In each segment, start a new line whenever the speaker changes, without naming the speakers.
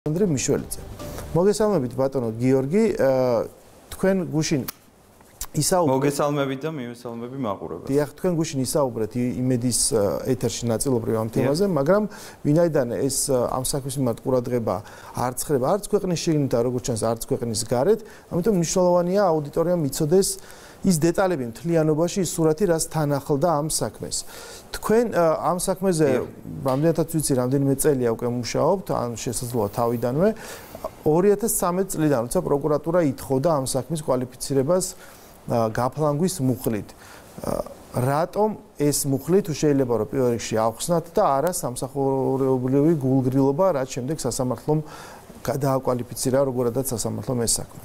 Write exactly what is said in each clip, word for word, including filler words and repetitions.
Ანდრე მიშველიძე. მოგესალმებით ბატონო გიორგი, თქვენ გუშინ ისაუბრეთ.
მოგესალმებით და მივესალმები მაყურებელს.
დიახ, თქვენ გუშინ ისაუბრეთ იმედის ეთერში ნაწილობრივ ამ თემაზე, მაგრამ ვინაიდან ეს ამ საქმის მიმართ ყურადღება არ ცხრება, არც ქვეყნის შიგნით და როგორც ჩანს, არც ქვეყნის გარეთ, ამიტომ მნიშვნელოვანია აუდიტორიამ იცოდეს ის დეტალები მთლიანობაში, ის სურათი, რაც თან ახლდა ამ საქმეს. თქვენ ამ საქმეზე რამდენადაც ვიცი, რამდენიმე წელია უკვე მუშაობთ, ან შესაძლოა თავიდანვე. ორი ათას ცხრამეტ წლიდან, როცა პროკურატურა ითხოვდა ამ საქმის კვალიფიცირებას გაფლანგვის მუხლით. რატომ ეს მუხლი თუ შეიძლება რომ პირველ რიგში ავხსნათ და არა სამსახურეობრივი გულგრილობა, რაც შემდეგ სასამართლომ დააკვალიფიცირა როგორადაც სასამართლომ ეს საქმე.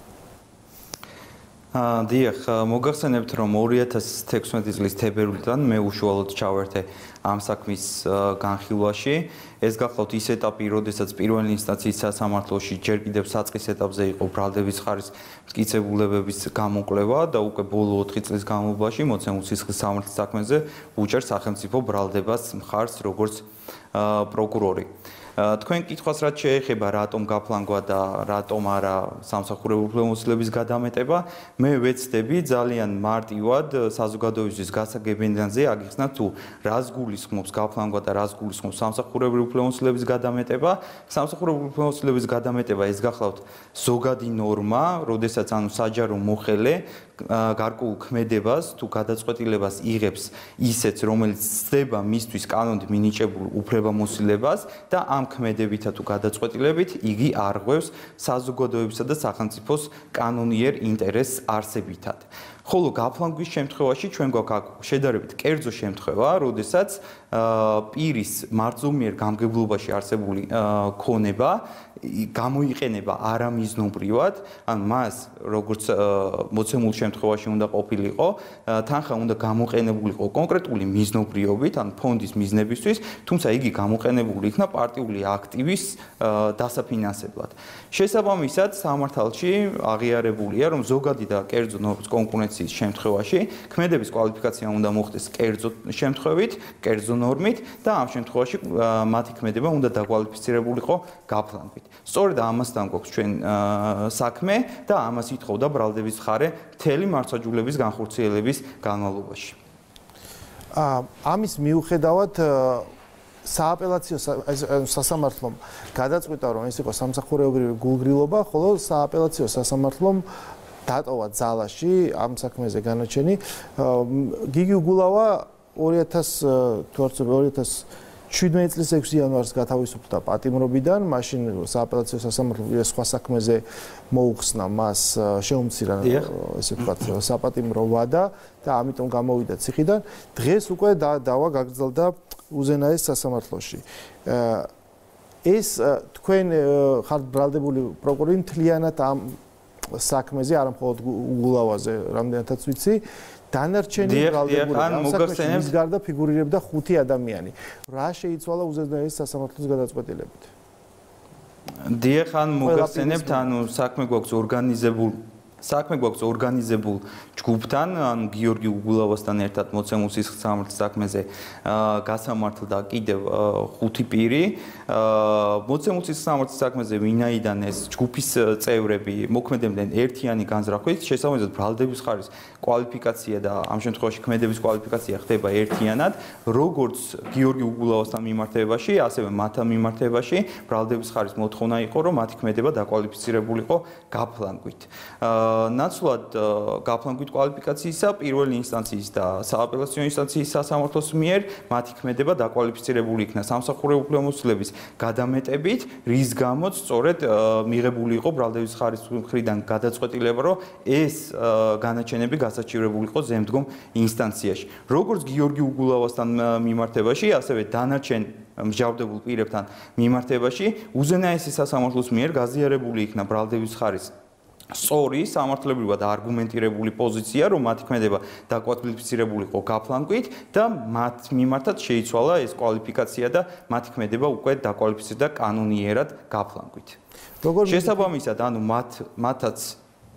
დიახ, მოგახსენებთ, რომ ორი ათას თექვსმეტი წლის თებერვლიდან მე უშუალოდ ჩავერთე ამ საქმის განხილვაში. ეს გახლავთ ის ეტაპი, როდესაც პირველი ინსტანციის სასამართლოში ჯერ კიდევ საწყის ეტაპზე იყო ბრალდების ხარის მტკიცებულებების გამოკვლევა და უკვე ბოლო ოთხი წლის განმავლობაში მოცემულ სისხლის სამართლის საქმეზე უჭერს სახელმწიფო ბრალდებას მხარს როგორც პროკურორი. თქვენ კითხვას რაც შეეხება რატომ გაფლანგვა და რატომ არა სამსახურებრივი უფლებამოსილების გადამეტება, მე ვეცდები ძალიან მარტივად საზოგადოებისთვის გასაგებინდანზე აგიხსნათ თუ რას გულისხმობს გაფლანგვა და რას გულისხმობს სამსახურებრივი უფლებამოსილების გადამეტება. სამსახურებრივი უფლებამოსილების გადამეტება ეს გახლავთ ზოგადი ნორმა, როდესაც ანუ საჯარო მოხელე გარკვეულ ქმედებას თუ გადაწყვეტილებას იღებს ისეც, რომელიც ცდება მისთვის კანონით მინიჭებულ უფლებამოსილებას და ამ ქმედებითა თუ გადაწყვეტილებით იგი არღვევს საზოგადოებისა და სახელმწიფოს კანონიერ ინტერესს არსებითად. ხოლო გაფლანგვის შემთხვევაში ჩვენ გვაქვს შედარებით კერძო შემთხვევა, როდესაც პირის მარწუmier გამგებლობაში არსებული ქონება გამოიყენება არამიზნობრივად, ან მას როგორც მოცემულ შემთხვევაში უნდა ყოფილიყო, თანხა უნდა გამოყენებულიყო კონკრეტული მიზნობრიობით, ან ფონდის მიზნებისთვის, თუმცა იგი გამოყენებული იქნა პარტიული აქტივის დასაფინანსებლად. შესაბამისად, სამართალში აღიარებულია, რომ ზოგადი და კერძო ნორმის კონკურენციის შემთხვევაში ქმედების კვალიფიკაცია უნდა მოხდეს კერძო შემთხვევით, კერძო ნორმით და ამ შემთხვევაში მათი ქმედება უნდა დაკვალიფიცირებულიყო გაფლანგვით. სწორედ ამასთან გვაქვს ჩვენ საქმე და ამას ითხოვდა ბრალდების მხარე მთელი მართლმსაჯულების განხორციელების განმავლობაში.
ამის მიუხედავად სააპელაციო სასამართლომ გადაწყვიტა, რომ ეს იყო სამსახურეობრივი გულგრილობა, ხოლო სააპელაციო სასამართლომ დატოვა ძალაში ამ საქმეზე განაჩენი. გიგი უგულავა ორი ათას შვიდმეტი წლის ექვსი იანვარს გათავისუფლდა პატიმრობიდან, მაშინ სააპელაციო სასამართლომ სხვა საქმეზე მოუხსნა მას შეუმცირა, ესე ვთქვათ, საპატიმრო ვადა და ამიტომ გამოვიდა ციხიდან. დღეს უკვე დავა გაგრძელდა უზენაეს სასამართლოში. ეს თქვენ ხართ ბრალდებული პროკურორი მთლიანად ამ საქმეზე, არა მხოლოდ უგულავაზე, რამდენადაც ვიცი, დანარჩენი ბრალდებული ამ საქმეში მის გარდა ფიგურირებდა ხუთი ადამიანი. რა შეიცვალა უზენაეს სასამართლოს გადაწყვეტილებით?
დიახ, ან მოგახსენებთ, ანუ საქმე გვაქვს ორგანიზებულ საქმე გვაქვს ორგანიზებულ ჯგუფთან, ანუ გიორგი უგულავასთან ერთად მოცემულ სისხლის სამართლის საქმეზე გასამართლდა კიდევ ხუთი პირი. მოცემულ სისხლის სამართლის საქმეზე ვინაიდან ეს ჯგუფის წევრები მოქმედებდნენ ერთიანი განზრახვით, შესაბამისად ბრალდების ხარის კვალიფიკაცია და ამ შემთხვევაში ქმედების კვალიფიკაცია ხდება ერთიანად, როგორც გიორგი უგულავასთან მიმართებაში, ასევე მათთან მიმართებაში ბრალდების ხარის მოთხოვნა იყო, რომ მათი ქმედება დაკვალიფიცირებულიყო გაფლანგვით. ნაცვლად გაფლანგვით კვალიფიკაციისა პირველი ინსტანციის და სააპელაციო ინსტანციის სასამართლოს მიერ მათი ქმედება დაკვალიფიცირებული იქნა სამსახურებრივი უფლებამოსილების გადამეტებით, რის გამოც სწორედ მიღებული იყო ბრალდების ხარის მხრიდან გადაწყვეტილება, რომ ეს განაჩენები გასაჩივრებულიყო ზემდგომ ინსტანციაში. როგორც გიორგი უგულავასთან მიმართებაში, ასევე დანარჩენ მსჯავრდებულ პირებთან მიმართებაში, უზენაესი სასამართლოს მიერ გაზიარებული იქნა ბრალდების ხარის სწორი, სამართლებრივად არგუმენტირებული პოზიცია, რომ მათი ქმედება დაკვალიფიცირებულიყო გაფლანგვით და მათ მიმართად შეიცვალა ეს კვალიფიკაცია და მათი ქმედება უკვე დაკვალიფიცირდა კანონიერად გაფლანგვით. შესაბამისად, ანუ მათ მათაც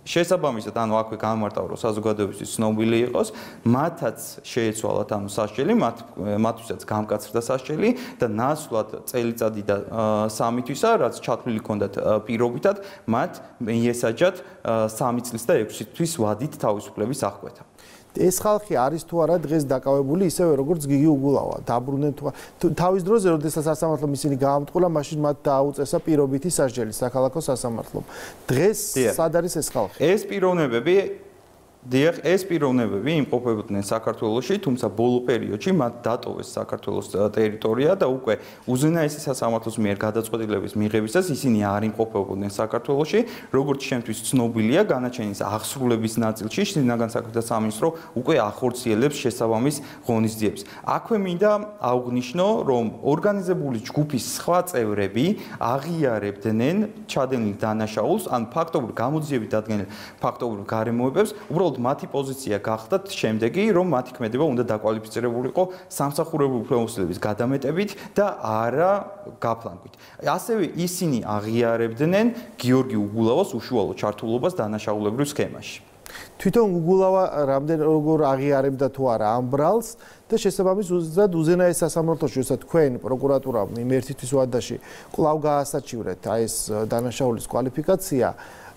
შესაბამისად, ანუ აქვე გამარტავ რომ საზოგადოებისთვის ცნობილი იყოს, მათაც შეეცვალათ ანუ სასჯელი, მათ მათთვისაც გამკაცრდა სასჯელი და ნაცვლად წელიწადი და სამი თვისა, რაც ჩათვლილი ჰქონდათ პირობითად, მათ მიესაჯათ სამი წლის და ექვსი თვის ვადით თავისუფლების აღკვეთა.
ეს ხალხი არის თუ არა დღეს დაკავებული ისევე როგორც გიგი უგულავა დაბრუნდნენ თუ თავის დროზე როდესაც სასამართლომ ისინი გაამტყულა მაშინ მათ დაუწესა პირობითი სასჯელი საქალაქო სასამართლომ დღეს სად არის ეს ხალხი
ეს პიროვნებები დიახ, ეს პიროვნებები იმყოფებოდნენ საქართველოში, თუმცა ბოლო პერიოდში მათ დატოვეს საქართველოს ტერიტორია და უკვე უზენაესი სასამართლოს მიერ გადაწყვეტილების მიღებისას ისინი არ იმყოფებოდნენ საქართველოში, როგორც შემთთვის ცნობილია, განაჩენის აღსრულების ნაწილში შინაგან საქმეთა სამინისტრო უკვე ახორციელებს შესაბამის ღონისძიებებს. აქვე მინდა აღვნიშნო, რომ ორგანიზებული ჯგუფის სხვა წევრები აღიარებდნენ ჩადენილ დანაშაულს, ან ფაქტობრივ გამოძიებით დადგენილ ფაქტობრივ გარემოებებს, უბრალოდ მათი პოზიცია გახდათ შემდეგი, რომ მათი ქმედება უნდა დაკვალიფიცირებულიყო სამსახურებრივი უფლებამოსილების გადამეტებით და არა გაფლანგვით. ასევე ისინი აღიარებდნენ გიორგი უგულავას უშუალო ჩართულობას დანაშაულებრივ სქემაში.
თვითონ უგულავა რამდენ როგორ აღიარებდა თუ არა ამ ბრალს და შესაბამისად უზენაეს სასამართლოში, როცა თქვენ პროკურატურამ ერთი თვის ვადაში კვლავ გაასაჩივრეთ აი ეს დანაშაულის კვალიფიკაცია,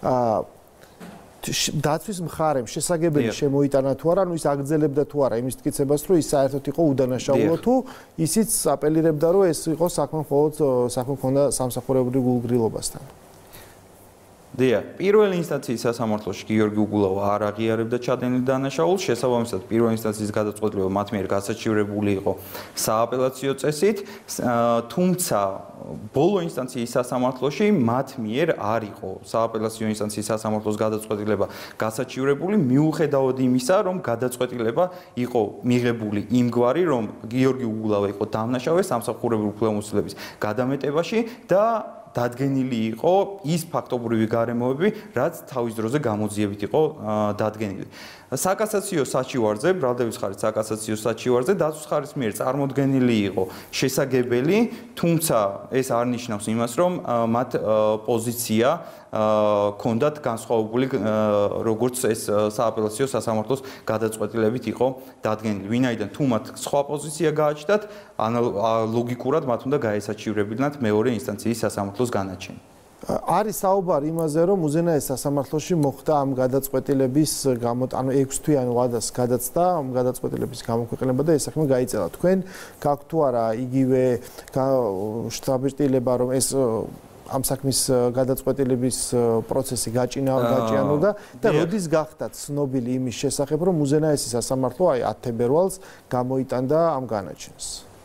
დაცვის მხარემ შესაძლებელი შემოიტანა თუ არა, ანუ ის აგრძელებდა თუ არა იმის მტკიცებას, რომ ის საერთოდ იყო უდანაშაულო თუ ისიც აპელირებდა, რომ ეს იყო საქმე მხოლოდ საქმე ჰქონდა სამსახურებრივ გულგრილობასთან.
დიახ, პირველი ინსტანციის სასამართლოში გიორგი უგულავა არ აღიარებდა ჩადენილ დანაშაულს, შესაბამისად პირველი ინსტანციის გადაწყვეტილება მათ მიერ გასაჩივრებული იყო სააპელაციო წესით, თუმცა ბოლო ინსტანციის სასამართლოში მათ მიერ არ იყო სააპელაციო ინსტანციის სასამართლოს გადაწყვეტილება გასაჩივრებული, მიუხედავად იმისა, რომ გადაწყვეტილება იყო მიღებული იმგვარი, რომ გიორგი უგულავა იყო დამნაშავე სამსახურებრივი უფლებამოსილების გადამეტებაში და დადგენილი იყო ის ფაქტობრივი გარემოები, რაც თავის დროზე გამოძიებით იყო დადგენილი. საკასაციო საჩივარზე, ბრალდების ხარის საკასაციო საჩივარზე დაცვის ხარის მიერ წარმოდგენილი იყო შესაძლებელი, თუმცა ეს არ ნიშნავს იმას, რომ მათ პოზიცია ჰქონდათ განსხვავებული, როგორც ეს სააპელაციო სასამართლოს გადაწყვეტილებით იყო დადგენილი. ვინაიდან თუ მათ სხვა პოზიცია გააჩნდათ, ლოგიკურად მათ უნდა გაესაჩივრებინათ მეორე ინსტანციის სასამართლოს განაჩენი.
არის საუბარი იმაზე, რომ უზენაეს სასამართლოში მოხდა ამ გადაწყვეტილების ანუ ექვსი თვიანი ვადას გადაცდა, ამ გადაწყვეტილების გამოქვეყნება და ეს საქმე გაიწელა. თქვენ გაქვთ თუ არა იგივე შტაბ-ეტილება, რომ ეს ამ საქმის გადაწყვეტილების პროცესი გაჭიანურდა და როდის გახდათ ცნობილი იმის შესახებ, რომ უზენაესი სასამართლო აი ათი თებერვალს გამოიტანდა ამ განაჩენს.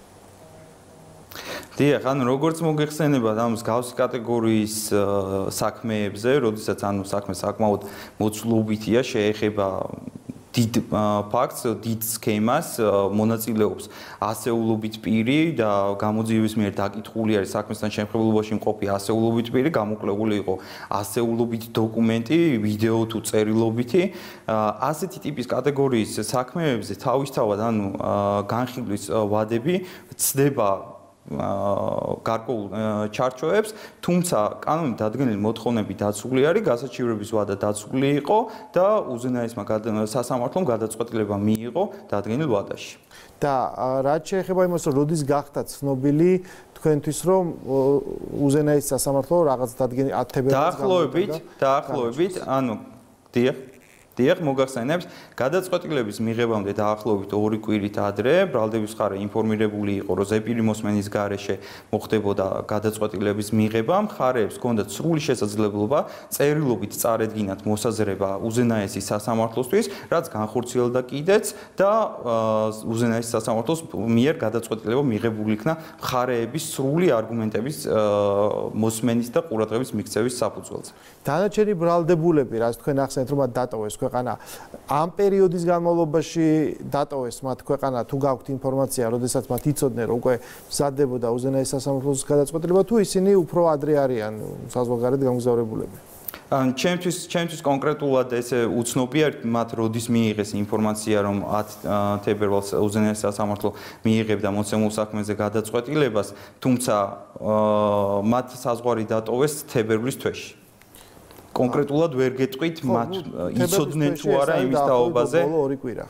დიახ, ანუ როგორც მოგეხსენებათ ამ მსგავსი კატეგორიის საქმეებზე, როდესაც ანუ საქმე საკმაოდ მოცულობითია, შეეხება დიდ ფაქტს, დიდ სქემას, მონაწილეობს ასეულობით პირი და გამოძიების მიერ დაკითხული არის საქმესთან შემხებლობაში მყოფი ასეულობით პირი, გამოკვლეული იყო ასეულობით დოკუმენტი, ვიდეო თუ წერილობითი. ასეთი ტიპის კატეგორიის საქმეებზე თავისთავად ანუ განხილვის ვადები ცდება გარკვეულ ჩარჩოებს, თუმცა კანონით დადგენილი მოთხოვნები დაცული არის, გასაჩივრების ვადა დაცული იყო და უზენაესმა სასამართლომ გადაწყვეტილება მიიღო დადგენილ ვადაში.
და რაც შეეხება იმას, რომ როდის გახდა ცნობილი თქვენთვის, რომ უზენაეს სასამართლო რაღაც დადგენილი ათი თებერვალს
დაახლოებით, დაახლოებით, ანუ დიახ დიახ, მოგახსენებთ, გადაწყვეტილების მიღებამდე დაახლოებით ორი კვირით ადრე, ბრალდების ხარი ინფორმირებული იყო, რომ ზეპირი მოსმენის გარეშე მოხდებოდა გადაწყვეტილების მიღება, მხარეებს ჰქონდათ სრული შესაძლებლობა წერილობით წარედგინათ მოსაზრება უზენაესის სასამართლოსთვის, რაც განხორციელდა კიდეც და უზენაესის სასამართლოს მიერ გადაწყვეტილება მიღებული იქნა მხარეების სრული არგუმენტების მოსმენის და ყურადღების მიქცევის საფუძველზე.
დანარჩენი ბრალდებულები, რაც თქვენ ახსენეთ, რომ დატოვეს ქვეყანა ამ პერიოდის განმავლობაში დატოვეს მათ ქვეყანა თუ გაქვთ ინფორმაცია, როდესაც მათ იცოდნენ რომ უკვე მზადდებოდა უზენაეს სასამართლოს გადაწყვეტილება თუ ისინი უფრო ადრე არიან საზღვარგარეთ გამგზავრებულები.
ან ჩემთვის ჩემთვის კონკრეტულად ესე უცნობია მათ როდის მიიღეს ინფორმაცია რომ ათი თებერვალს უზენაეს სასამართლო მიიღებდა მოცემულ საქმეზე გადაწყვეტილებას, თუმცა მათ საზღვარი დატოვეს თებერვლის თვეში. კონკრეტულად ვერ გეტყვით მათ იცოდნენ თუ არა იმის თაობაზე
ბოლო ორი კვირა.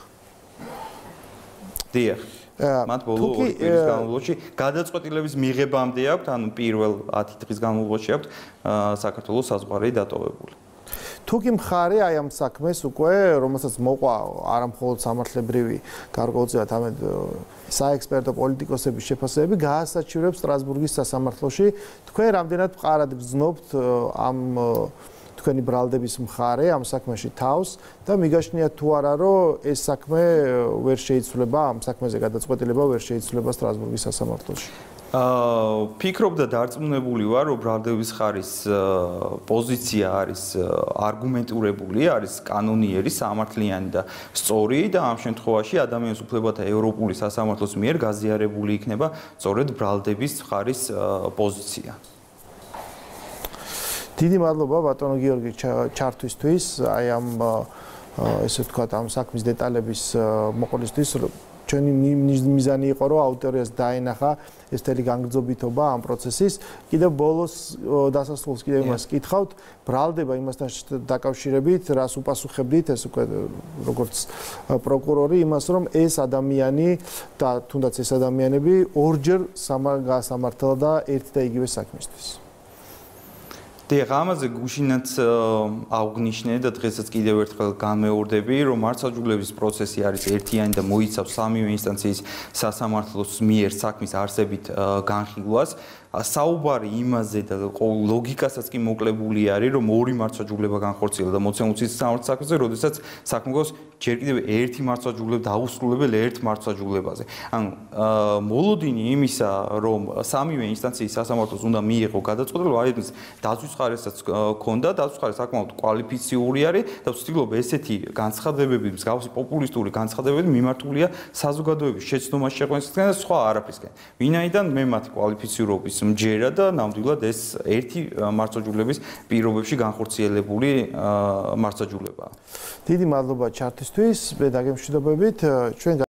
დიახ. მათ ბოლო ორი კვირის განმავლობაში გადაწყვეტილების მიღებამდე აქვთ, ანუ პირველ ათი დღის განმავლობაში აქვთ საქართველოს საზღვარი დატოვებული.
თუ კი მხარე აი ამ საქმეს უკვე რომელსაც მოყვა არა მხოლოდ სამართლებრივი გარკვეულწილად ამედ საექსპერტო პოლიტიკოსების შეფასებები გაასაჩივრებს სტრასბურგის სასამართლოში თქვენ რამდენად მყარად გრძნობთ ამ თქვენი ბრალდების მხარე ამ საქმეში თავს და მიგაშნიათ თუ არა რომ ეს საქმე ვერ შეიცვლება ამ საქმეზე გადაწყვეტილება ვერ შეიცვლება სტრასბურგის სასამართლოში
აა ფიქრობ და დარწმუნებული ვარ რომ ბრალდების ხარის პოზიცია არის არგუმენტირებული არის კანონიერი სამართლიანი და სწორი და ამ შემთხვევაში ადამიანის უფლებათა ევროპული სასამართლოს მიერ გაზიარებული იქნება სწორედ ბრალდების ხარის პოზიცია
დიდი მადლობა ბატონო გიორგი ჩართვისთვის აი ამ ესე ვთქვათ ამ საქმის დეტალების მოყოლისთვის ჩვენი მიზანი იყო რომ აუდიტორიას დაენახა ეს თელი განგრძობიტობა ამ პროცესის კიდევ ბოლოს დასასრულს კიდევ იმას კითხავთ ბრალდება იმასთან დაკავშირებით რას უპასუხებდით ეს უკვე როგორც პროკურორი იმას რომ ეს ადამიანი და თუნდაც ეს ადამიანები ორჯერ სამართალდა ერთ და იგივე საქმისთვის
დიახ, ამაზე გუშინაც აღნიშნე და დღესაც კიდევ ერთხელ განმეორდები, რომ მართლმსაჯულების პროცესი არის ერთიანი და მოიცავს სამივე ინსტანციის სასამართლოს მიერ საქმის არსებით განხილვას. საუბარი იმაზე და ლოგიკასაც კი მოკლებული არის, რომ ორი მართლმსაჯულება განხორციელა და მოცემულ სამართლის საქმეზე, როდესაც საქმე გვაქვს ჯერ კიდევ ერთი მართლმსაჯულება დაუსრულებელ ერთ მართლმსაჯულებაზე. ანუ მოლოდინი იმისა, რომ სამივე ინსტანციის სასამართლოს უნდა მიიღო გადაწყვეტილება, აი ეს დაცვის ხარესაც ქონდა, დაცვის ხარე საკმაოდ კვალიფიციური არის და ვცდილობ ესეთი განცხადებები, მსგავსი პოპულისტური განცხადებები მიმართულია საზოგადოების შეცდომას შეყვანისკენ და სხვა არაფრისკენ. ვინაიდან მე მათი კვალიფიცირების მჯერა და ნამდვილად ეს ერთი მართლმსაჯულების პირობებში განხორციელებული მართლმსაჯულებაა.
დიდი მადლობა ჩართვისთვის, მე დაგემშვიდობებით, ჩვენ